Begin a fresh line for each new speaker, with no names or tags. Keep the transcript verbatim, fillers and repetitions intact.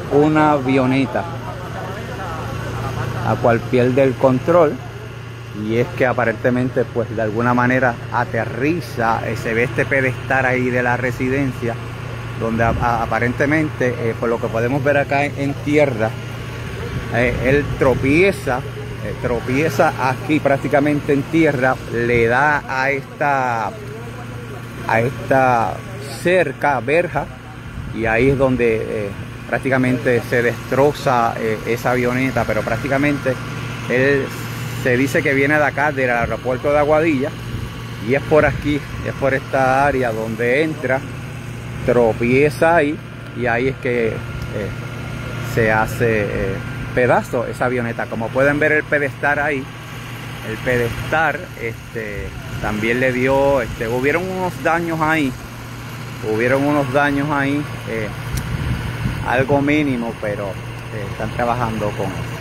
una avioneta, la cual pierde el control, y es que aparentemente pues de alguna manera aterriza, eh, se ve este pedestal ahí de la residencia, donde a, a, aparentemente eh, por lo que podemos ver acá en, en tierra, eh, él tropieza, eh, tropieza aquí prácticamente en tierra, le da a esta, a esta cerca, verja, y ahí es donde eh, prácticamente se destroza eh, esa avioneta, pero prácticamente él se dice que viene de acá, del aeropuerto de Aguadilla, y es por aquí, es por esta área donde entra, tropieza ahí, y ahí es que eh, se hace eh, pedazo esa avioneta. Como pueden ver el pedestal ahí, el pedestal este, también le dio, este, hubieron unos daños ahí, hubieron unos daños ahí, eh, algo mínimo, pero eh, están trabajando con